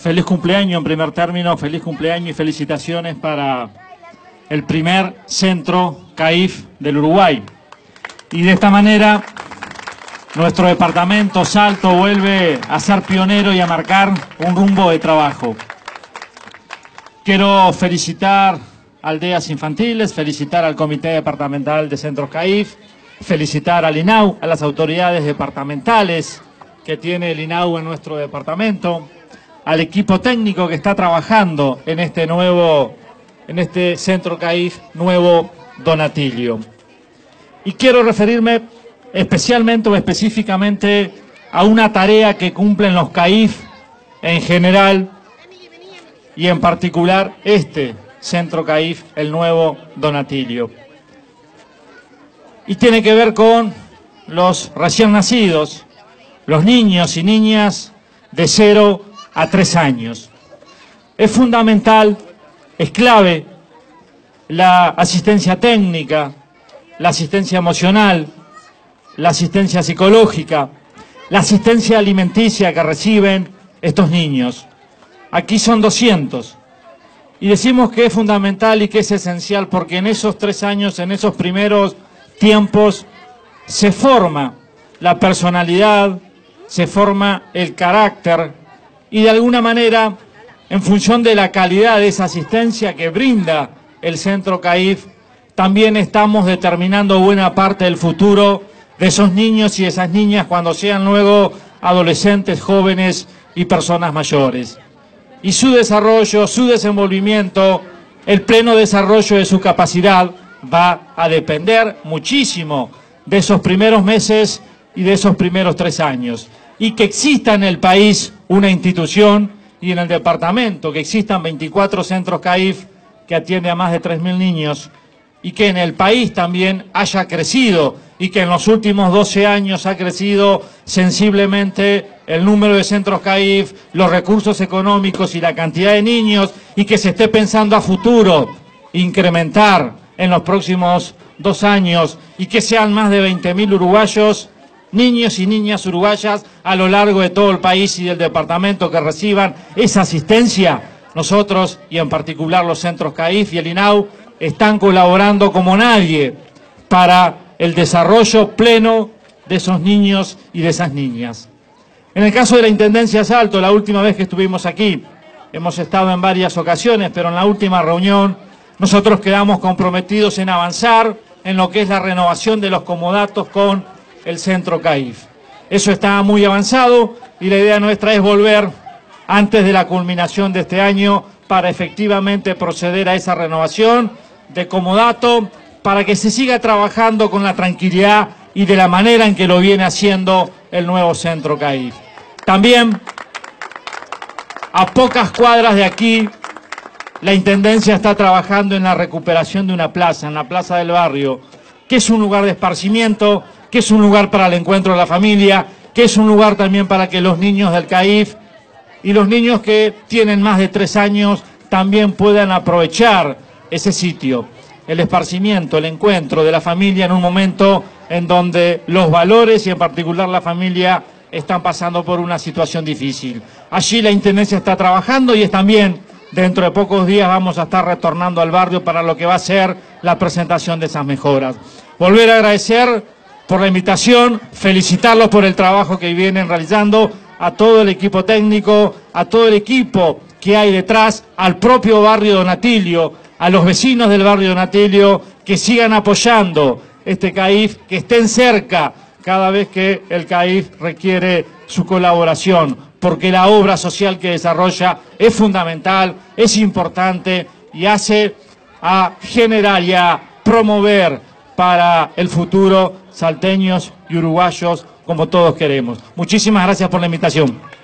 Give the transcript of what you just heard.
Feliz cumpleaños en primer término, feliz cumpleaños y felicitaciones para el primer centro CAIF del Uruguay. Y de esta manera nuestro departamento Salto vuelve a ser pionero y a marcar un rumbo de trabajo. Quiero felicitar a Aldeas Infantiles, felicitar al Comité Departamental de Centros CAIF, felicitar al INAU, a las autoridades departamentales que tiene el INAU en nuestro departamento, al equipo técnico que está trabajando en este centro CAIF nuevo Donatilio. Y quiero referirme especialmente o específicamente a una tarea que cumplen los CAIF en general y en particular este centro CAIF, el nuevo Donatilio. Y tiene que ver con los recién nacidos, los niños y niñas de 0 a 3 años. Es fundamental, es clave la asistencia técnica, la asistencia emocional, la asistencia psicológica, la asistencia alimenticia que reciben estos niños. Aquí son 200. Y decimos que es fundamental y que es esencial porque en esos 3 años, en esos primeros tiempos, se forma la personalidad, se forma el carácter y de alguna manera, en función de la calidad de esa asistencia que brinda el centro CAIF, también estamos determinando buena parte del futuro de esos niños y de esas niñas cuando sean luego adolescentes, jóvenes y personas mayores. Y su desarrollo, su desenvolvimiento, el pleno desarrollo de su capacidad va a depender muchísimo de esos primeros meses y de esos primeros 3 años. Y que exista en el país una institución y en el departamento que existan 24 centros CAIF que atiende a más de 3.000 niños y que en el país también haya crecido y que en los últimos 12 años ha crecido sensiblemente el número de centros CAIF, los recursos económicos y la cantidad de niños y que se esté pensando a futuro incrementar en los próximos 2 años y que sean más de 20.000 uruguayos, niños y niñas uruguayas a lo largo de todo el país y del departamento que reciban esa asistencia. Nosotros, y en particular los centros CAIF y el INAU, están colaborando como nadie para el desarrollo pleno de esos niños y de esas niñas. En el caso de la Intendencia Salto, la última vez que estuvimos aquí, hemos estado en varias ocasiones, pero en la última reunión nosotros quedamos comprometidos en avanzar en lo que es la renovación de los comodatos con el centro CAIF. Eso está muy avanzado y la idea nuestra es volver antes de la culminación de este año para efectivamente proceder a esa renovación de comodato para que se siga trabajando con la tranquilidad y de la manera en que lo viene haciendo el nuevo centro CAIF. También, a pocas cuadras de aquí, la Intendencia está trabajando en la recuperación de una plaza, en la Plaza del Barrio, que es un lugar de esparcimiento, que es un lugar para el encuentro de la familia, que es un lugar también para que los niños del CAIF y los niños que tienen más de 3 años también puedan aprovechar ese sitio, el esparcimiento, el encuentro de la familia en un momento en donde los valores y en particular la familia están pasando por una situación difícil. Allí la Intendencia está trabajando y es también, dentro de pocos días vamos a estar retornando al barrio para lo que va a ser la presentación de esas mejoras. Volver a agradecer por la invitación, felicitarlos por el trabajo que vienen realizando, a todo el equipo técnico, a todo el equipo que hay detrás, al propio barrio Donatilio, a los vecinos del barrio Donatilio, que sigan apoyando este CAIF, que estén cerca cada vez que el CAIF requiere su colaboración, porque la obra social que desarrolla es fundamental, es importante y hace a generar y a promover para el futuro salteños y uruguayos como todos queremos. Muchísimas gracias por la invitación.